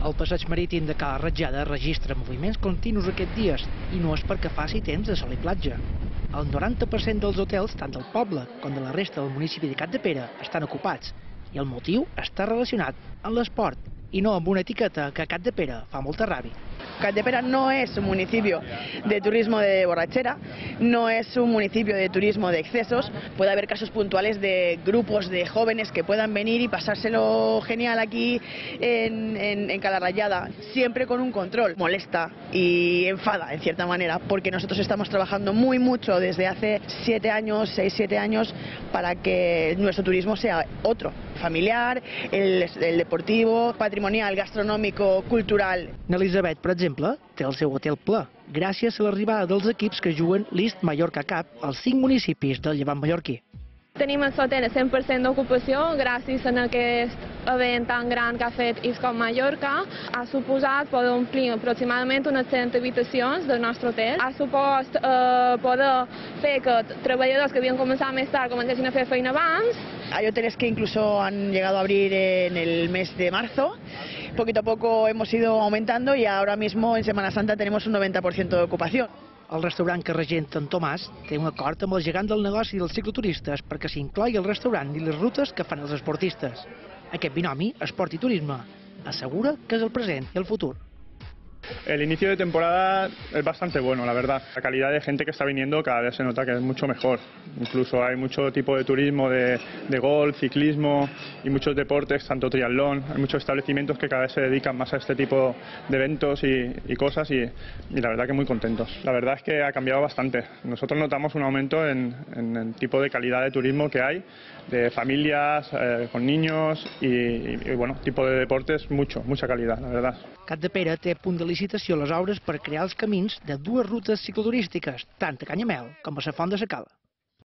El passeig marítim de Cala Ratjada registra moviments continus aquests dies i no és perquè faci temps de sol i platja. El 90% dels hotels, tant del poble com de la resta del municipi de Capdepera, estan ocupats i el motiu està relacionat amb l'esport y no amb una etiqueta que a Capdepera fa molta ràbia. Capdepera no es un municipio de turismo de borrachera, no es un municipio de turismo de excesos. Puede haber casos puntuales de grupos de jóvenes que puedan venir y pasárselo genial aquí en Cala Ratjada, siempre con un control. Molesta y enfada en cierta manera, porque nosotros estamos trabajando muy mucho desde hace 7 años, 6-7 años, para que nuestro turismo sea otro, familiar, el deportivo, patrimonial, gastronòmico, cultural. N'Elisabet, per exemple, té el seu hotel ple, gràcies a l'arribada dels equips que juguen l'East Mallorca Cup als 5 municipis del Llevant mallorquí. Tenim el hotel a 100% d'ocupació gràcies a aquest event tan gran que ha fet ISCOM Mallorca. Ha suposat poder omplir aproximadament unes 100 habitacions del nostre hotel. Ha supost poder fer que treballadors que havien començat més tard comencessin a fer feina abans. Hay hoteles que incluso han llegado a abrir en el mes de marzo. Poquito a poco hemos ido aumentando y ahora mismo en Semana Santa tenemos un 90% de ocupación. El restaurant que regenta en Tomàs té un acord amb el gegant del negoci dels cicloturistes perquè s'inclogui el restaurant i les rutes que fan els esportistes. Aquest binomi, esport i turisme, assegura que és el present i el futur. El inicio de temporada es bastante bueno, la verdad. La calidad de gente que está viniendo cada vez se nota que es mucho mejor. Incluso hay mucho tipo de turismo de golf, ciclismo y muchos deportes, tanto triatlón. Hay muchos establecimientos que cada vez se dedican más a este tipo de eventos y cosas y la verdad que muy contentos. La verdad es que ha cambiado bastante. Nosotros notamos un aumento en el tipo de calidad de turismo que hay, de familias, con niños y bueno, tipo de deportes, mucha calidad, la verdad. Capdepera té a punt de licitació les obres per crear els camins de 2 rutes cicloturístiques, tant a Canyamel com a la Font de la Cala.